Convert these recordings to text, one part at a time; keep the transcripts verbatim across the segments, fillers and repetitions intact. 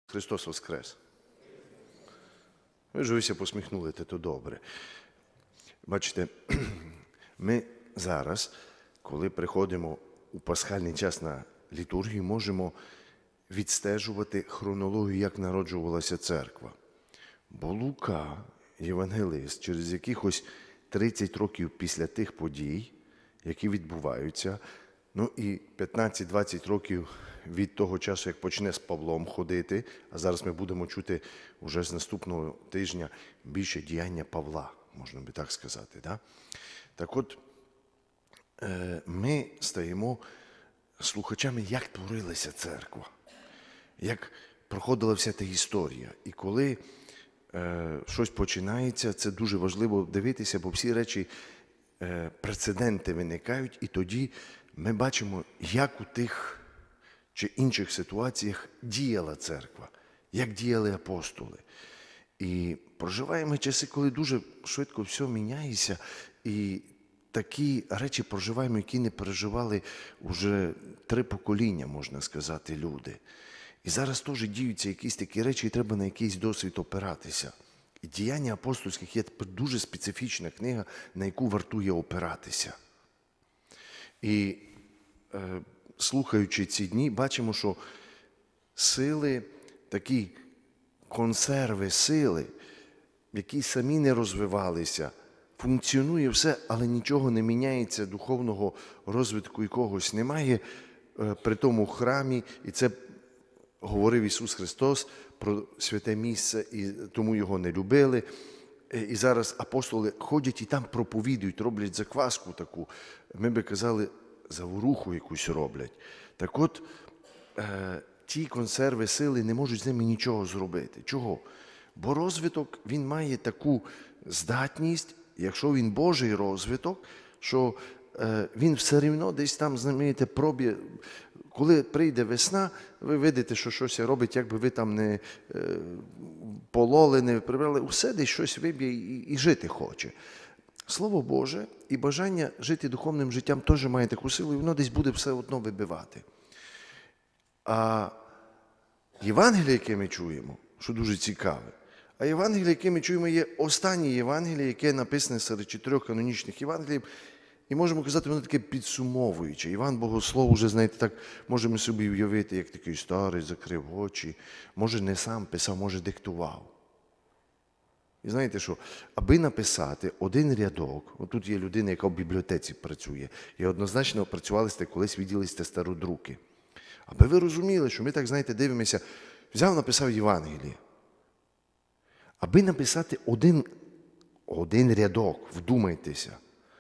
Христос Воскрес! Ви ж вися посміхнули, те то добре. Бачите, ми зараз, коли приходимо у пасхальний час на літургію, можемо відстежувати хронологію, як народжувалася церква. Бо Лука, євангелист, через якихось тридцять років після тих подій, які відбуваються, ну і п'ятнадцять-двадцять років від того часу, як почне з Павлом ходити, а зараз ми будемо чути вже з наступного тижня більше діяння Павла, можна би так сказати. Да? Так от, ми стаємо слухачами, як творилася церква, як проходила вся та історія. І коли е, щось починається, це дуже важливо дивитися, бо всі речі, е, прецеденти виникають, і тоді ми бачимо, як у тих чи інших ситуаціях діяла церква, як діяли апостоли. І проживаємо часи, коли дуже швидко все міняється, і такі речі проживаємо, які не переживали вже три покоління, можна сказати, люди. І зараз теж діються якісь такі речі, і треба на якийсь досвід опиратися. І «Діяння апостольських» є дуже специфічна книга, на яку вартує опиратися. І е, слухаючи ці дні, бачимо, що сили, такі консерви сили, які самі не розвивалися, функціонує все, але нічого не міняється, духовного розвитку якогось немає при тому храмі. І це говорив Ісус Христос про святе місце, і тому його не любили. І зараз апостоли ходять і там проповідують, роблять закваску таку. Ми би казали, заворуху якусь роблять. Так от, е, ті консерви сили не можуть з ними нічого зробити. Чого? Бо розвиток, він має таку здатність, якщо він Божий розвиток, що е, він все рівно десь там, знаєте, проб'є. Коли прийде весна, ви видите, що щось робить, якби ви там не е, пололи, не прибрали, усе десь щось виб'є і, і жити хоче. Слово Боже і бажання жити духовним життям теж має таку силу, і воно десь буде все одно вибивати. А Євангеліє, яке ми чуємо, що дуже цікаве, а Євангеліє, яке ми чуємо, є останнє Євангеліє, яке написане серед чотирьох канонічних Євангеліїв, і можемо казати, воно таке підсумовуюче. Іван Богослов, вже, знаєте, так можемо собі уявити, як такий старий, закрив очі, може не сам писав, може диктував. І знаєте що, аби написати один рядок, отут є людина, яка в бібліотеці працює, і однозначно працювали сте колись, виділи сте стародруки. Аби ви розуміли, що ми так, знаєте, дивимося, взяв, написав Євангеліє. Аби написати один, один рядок, вдумайтеся,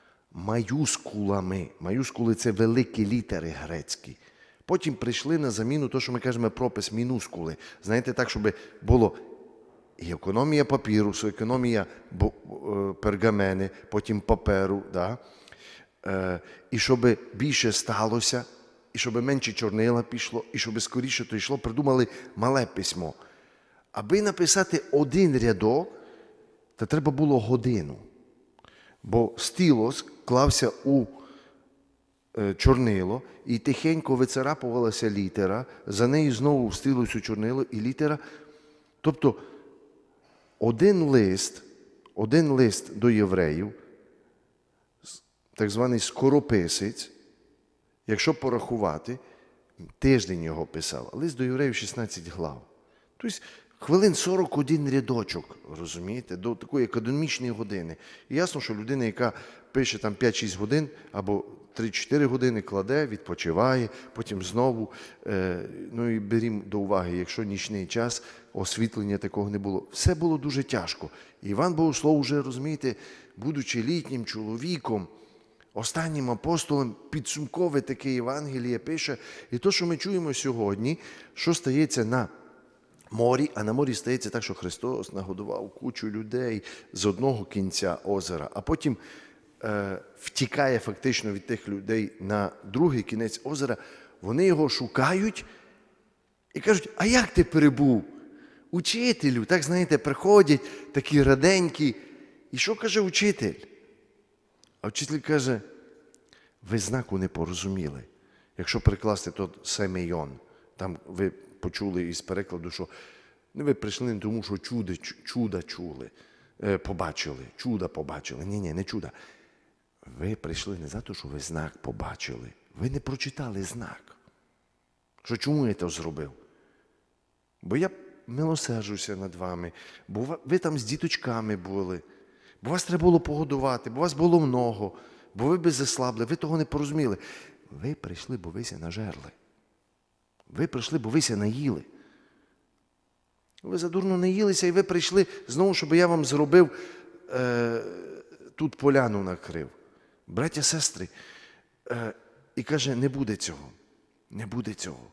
маюскулами. Маюскули – це великі літери грецькі. Потім прийшли на заміну то, що ми кажемо пропис мінускули. Знаєте, так, щоб було і економія папірусу, економія пергамени, потім паперу, да? е, і щоб більше сталося, і щоб менше чорнила пішло, і щоб скоріше то йшло, придумали мале письмо. Аби написати один рядок, то треба було годину. Бо стилос клався у е, чорнило, і тихенько вицарапувалася літера, за нею знову в стилосу чорнило і літера. Тобто, один лист, один лист до євреїв, так званий скорописець, якщо порахувати, тиждень його писав, а лист до євреїв шістнадцять глав. Тобто, хвилин сорок один рядочок, розумієте, до такої академічної години. І ясно, що людина, яка пише там п'ять-шість годин або три-чотири години, кладе, відпочиває, потім знову, е, ну і берімо до уваги, якщо нічний час, освітлення такого не було. Все було дуже тяжко. І Іван Богослов вже, розумієте, будучи літнім чоловіком, останнім апостолом, підсумкове таке Євангеліє пише. І то, що ми чуємо сьогодні, що стається на морі, а на морі стається так, що Христос нагодував кучу людей з одного кінця озера, а потім е, втікає фактично від тих людей на другий кінець озера. Вони його шукають і кажуть, а як ти перебув? Учителю, так, знаєте, приходять такі раденькі. І що каже учитель? А вчитель каже, ви знаку не порозуміли. Якщо прикласти тот семейон, там ви почули із перекладу, що ну, ви прийшли не тому, що чудо, чуда чули, е, побачили, чуда побачили. Ні-ні, не чуда. Ви прийшли не за те, що ви знак побачили. Ви не прочитали знак. Що чому я це зробив? Бо я милосерджуся над вами, бо ви там з діточками були, бо вас треба було погодувати, бо вас було много, бо ви би заслабли, ви того не порозуміли. Ви прийшли, бо вися нажерли. Ви прийшли, бо вися наїли. Ви задурно наїлися, і ви прийшли знову, щоб я вам зробив, е, тут поляну накрив. Браття, сестри, е, і каже, не буде цього, не буде цього.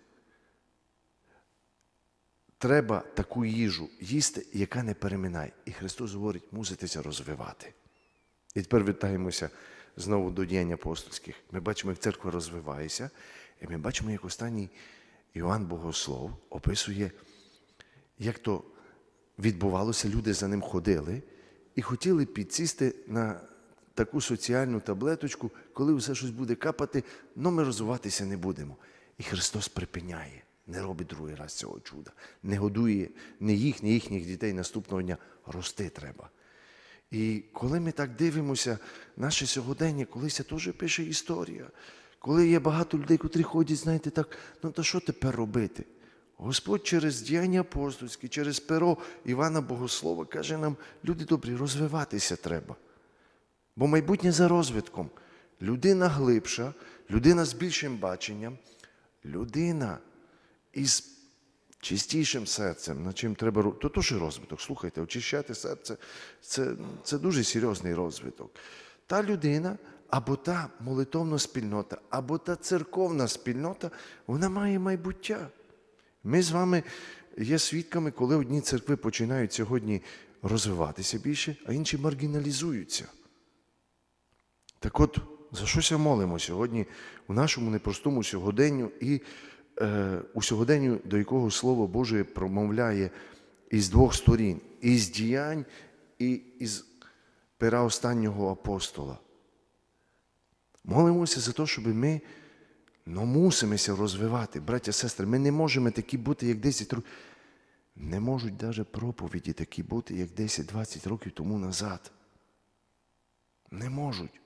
Треба таку їжу їсти, яка не переминає. І Христос говорить, муситеся розвивати. І тепер вертаємося знову до діянь апостольських. Ми бачимо, як церква розвивається, і ми бачимо, як останній Іоанн Богослов описує, як то відбувалося, люди за ним ходили і хотіли підсісти на таку соціальну таблеточку, коли все щось буде капати, але ми розвиватися не будемо. І Христос припиняє. Не робить другий раз цього чуда. Не годує ні їх, ні їхніх дітей наступного дня. Рости треба. І коли ми так дивимося, наше сьогодення, колись теж пише історія. Коли є багато людей, котрі ходять, знаєте, так, ну то що тепер робити? Господь через діяння апостольські, через перо Івана Богослова каже нам, люди добрі, розвиватися треба. Бо майбутнє за розвитком. Людина глибша, людина з більшим баченням, людина із чистішим серцем, над чим треба робити. То теж розвиток. Слухайте, очищати серце це, – це дуже серйозний розвиток. Та людина, або та молитовна спільнота, або та церковна спільнота, вона має майбуття. Ми з вами є свідками, коли одні церкви починають сьогодні розвиватися більше, а інші маргіналізуються. Так от, за щось молимо сьогодні у нашому непростому сьогоденню і е, у сьогоденню, до якого Слово Боже промовляє із двох сторін, із діянь і із пера останнього апостола. Молимося за те, щоб ми ну, мусимося розвивати. Браття, сестри, ми не можемо такі бути, як десять років. Не можуть навіть проповіді такі бути, як десять-двадцять років тому назад. Не можуть.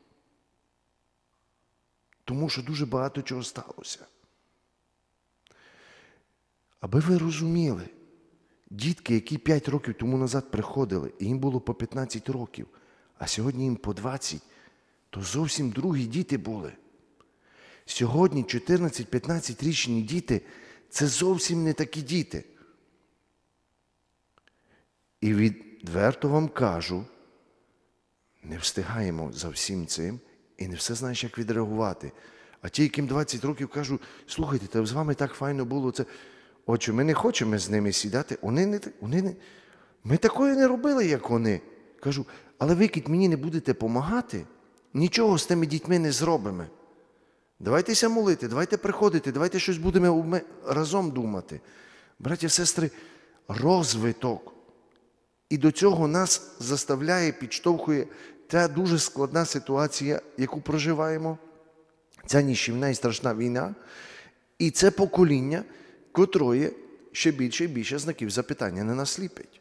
Тому що дуже багато чого сталося. Аби ви розуміли, дітки, які п'ять років тому назад приходили, і їм було по п'ятнадцять років, а сьогодні їм по двадцять, то зовсім другі діти були. Сьогодні чотирнадцять-п'ятнадцятирічні діти – це зовсім не такі діти. І відверто вам кажу, не встигаємо за всім цим і не все знаєш, як відреагувати. А ті, яким двадцять років, кажу, слухайте, та з вами так файно було це. Отже, ми не хочемо з ними сідати. Вони не, вони не, ми такої не робили, як вони. Кажу, але ви, як мені не будете допомагати, нічого з тими дітьми не зробимо. Давайтеся молити, давайте приходити, давайте щось будемо разом думати. Браття, сестри, розвиток. І до цього нас заставляє, підштовхує та дуже складна ситуація, яку проживаємо. Ця нищівна і страшна війна. І це покоління, котроє ще більше і більше знаків запитання не насліпить.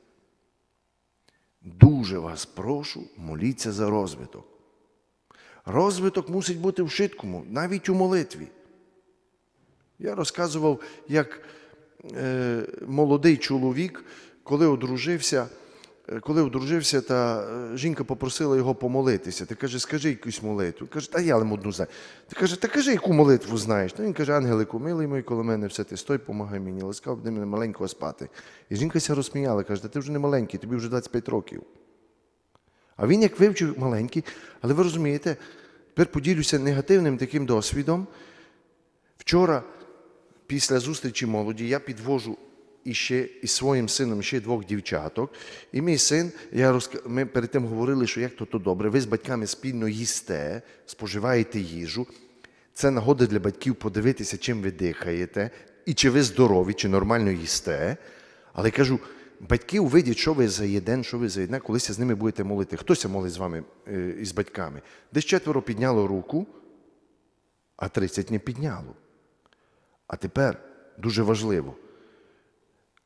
Дуже вас прошу, моліться за розвиток. Розвиток мусить бути в шиткому, навіть у молитві. Я розказував, як е, молодий чоловік, коли одружився, коли одружився, та жінка попросила його помолитися. Ти каже, скажи якусь молитву. Каже, та я одну знаю. Ти каже, та кажи, яку молитву знаєш. Та він каже, ангелику, милий мій, коло мене все ти стой, помагай мені, ласкав, буде мене маленького спати. І жінка ся розсміяла, каже, та ти вже не маленький, тобі вже двадцять п'ять років. А він як вивчив маленький, але ви розумієте, тепер поділюся негативним таким досвідом. Вчора, після зустрічі молоді, я підвожу іще із своїм сином ще двох дівчаток. І мій син, я розк... ми перед тим говорили, що як то то добре, ви з батьками спільно їсте, споживаєте їжу. Це нагода для батьків подивитися, чим ви дихаєте, і чи ви здорові, чи нормально їсте. Але кажу, батьки увидять, що ви за єден, що ви за єдне, колись з ними будете молити. Хтось молить з вами, із батьками. Десь четверо підняло руку, а тридцять не підняло. А тепер, дуже важливо,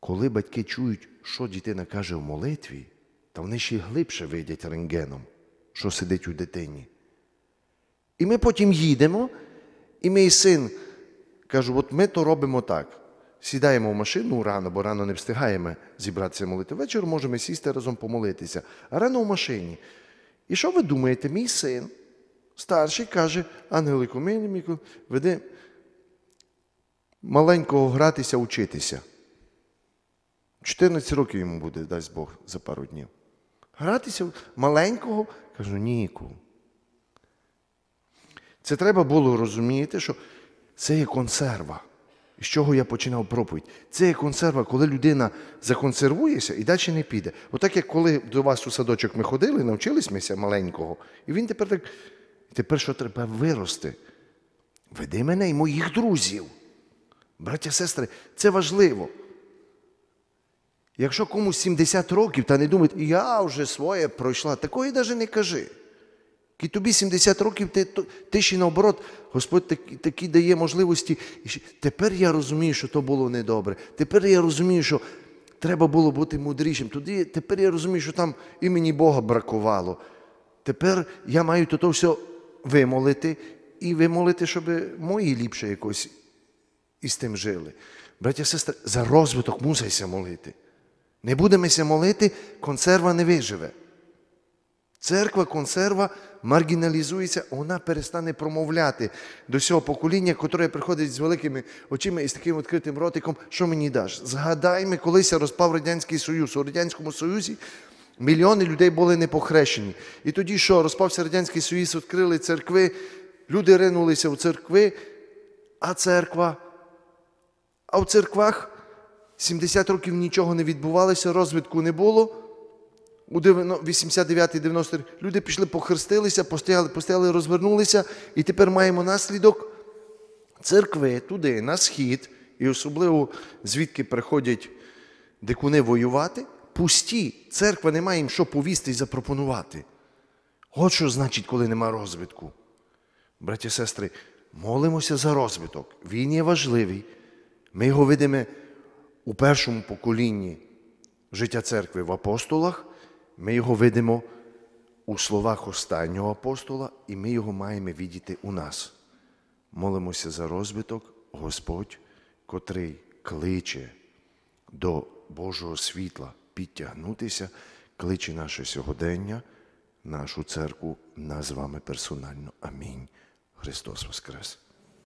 коли батьки чують, що дитина каже в молитві, та вони ще й глибше видять рентгеном, що сидить у дитині. І ми потім їдемо, і мій син каже, от ми то робимо так. Сідаємо в машину рано, бо рано не встигаємо зібратися молити. Ввечері можемо сісти разом помолитися. А рано в машині. І що ви думаєте? Мій син, старший, каже, Ангелику, мені веди маленького гратися, учитися. чотирнадцять років йому буде, дасть Бог, за пару днів. Гратися маленького? Кажу, Ніку. Це треба було розуміти, що це є консерва. З чого я починав проповідь? Це є консерва, коли людина законсервується і далі не піде. Отак, як коли до вас у садочок ми ходили, навчилися маленького, і він тепер так, тепер що треба вирости? Веди мене і моїх друзів. Браття, сестри, це важливо. Якщо комусь сімдесят років, та не думають, я вже своє пройшла, такої навіть не кажи. І тобі сімдесят років, ти, ти ще наоборот, Господь такі, такі дає можливості. Тепер я розумію, що то було недобре. Тепер я розумію, що треба було бути мудрішим. Тоді, тепер я розумію, що там імені Бога бракувало. Тепер я маю то все вимолити і вимолити, щоб мої ліпше якось із тим жили. Браття, сестри, за розвиток мусися молити. Не будемося молити, консерва не виживе. Церква, консерва маргіналізується, вона перестане промовляти до цього покоління, яке приходить з великими очима і з таким відкритим ротиком, що мені даш. Згадаймо, колись розпав Радянський Союз. У Радянському Союзі мільйони людей були не похрещені. І тоді що? Розпався Радянський Союз, відкрили церкви, люди ринулися в церкви, а церква? А в церквах сімдесят років нічого не відбувалося, розвитку не було. У вісімдесят дев'ятий дев'яностий люди пішли, похрестилися, постояли, постояли, розвернулися, і тепер маємо наслідок церкви туди, на схід, і особливо звідки приходять дикуни воювати, пусті. Церква не має їм що повісти і запропонувати. От що значить, коли нема розвитку. Браті і сестри, молимося за розвиток. Він є важливий. Ми його видимо у першому поколінні життя церкви в апостолах, ми його видимо у словах останнього апостола, і ми його маємо видіти у нас. Молимося за розвиток, Господь, котрий кличе до Божого світла підтягнутися, кличе наше сьогодення, нашу церкву, нас з вами персонально. Амінь. Христос Воскрес!